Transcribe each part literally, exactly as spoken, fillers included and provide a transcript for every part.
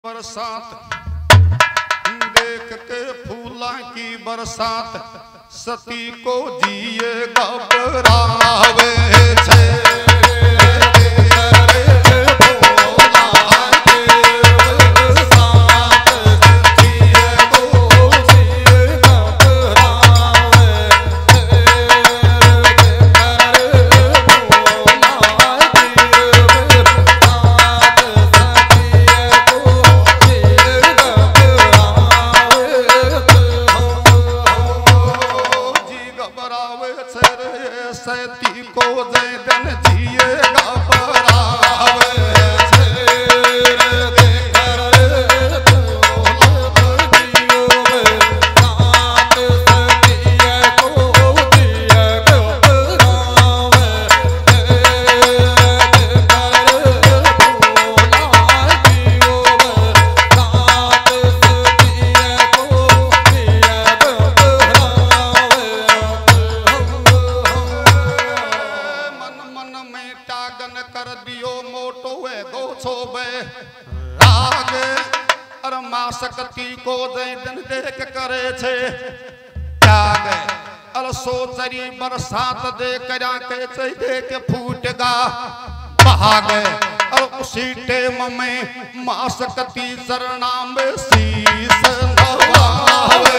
बरसात देख के फूला की बरसात सती को जिए घबरावे छे। सती को जय दिन जिए घबरावे कर दियो मोटो है गो छोबे आगे अर मां सकती को जय दिन देख करे छे त्याग अर सोचरी बरसात दे करा के छे देख फूटगा भाग और उसी टेम में मां सकती शरणा में शीस नवावे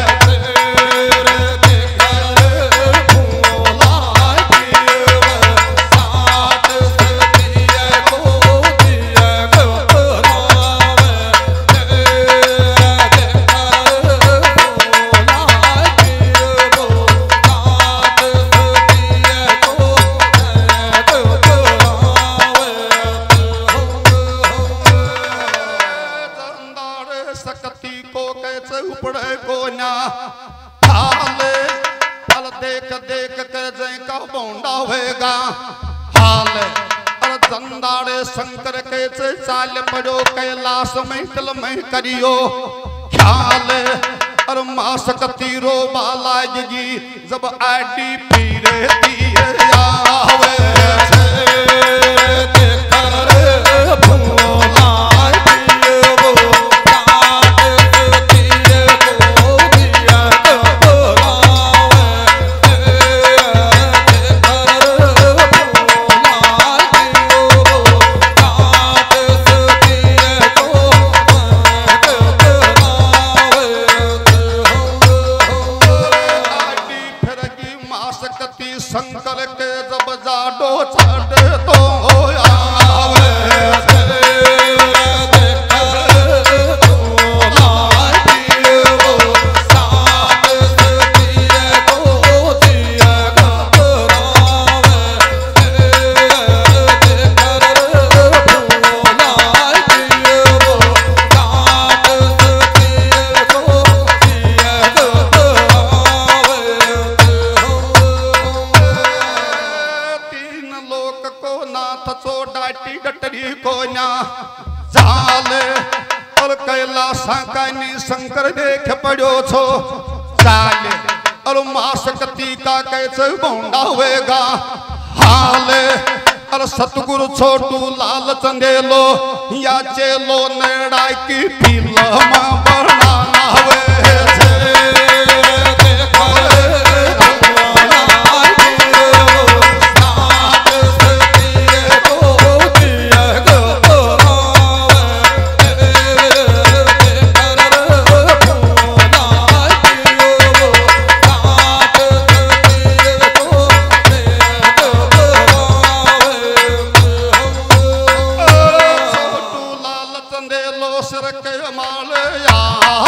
सकती को कैसे उपड़े को ना हाले फल देख देख कर जय का बोंडा होएगा हाले अर जंदाड़े शंकर कैसे चाल पड़ो कैलाश में तल में करियो ख्याल अर मां सकती रो बाला जी जब आडी पीरे दिए आवे शंकर के जब जाडो छाड़ तो आवे डाटी डटरी को ना चाले और कैलाश कानी शंकर देख पड़ो छो चाले और मां सकती का कैसे बोंडा होएगा हाले और सतगुरु छोटू लाल चंदेलो या चेलो नेड़ा की फिल्म बनाना हुए सिर के माल या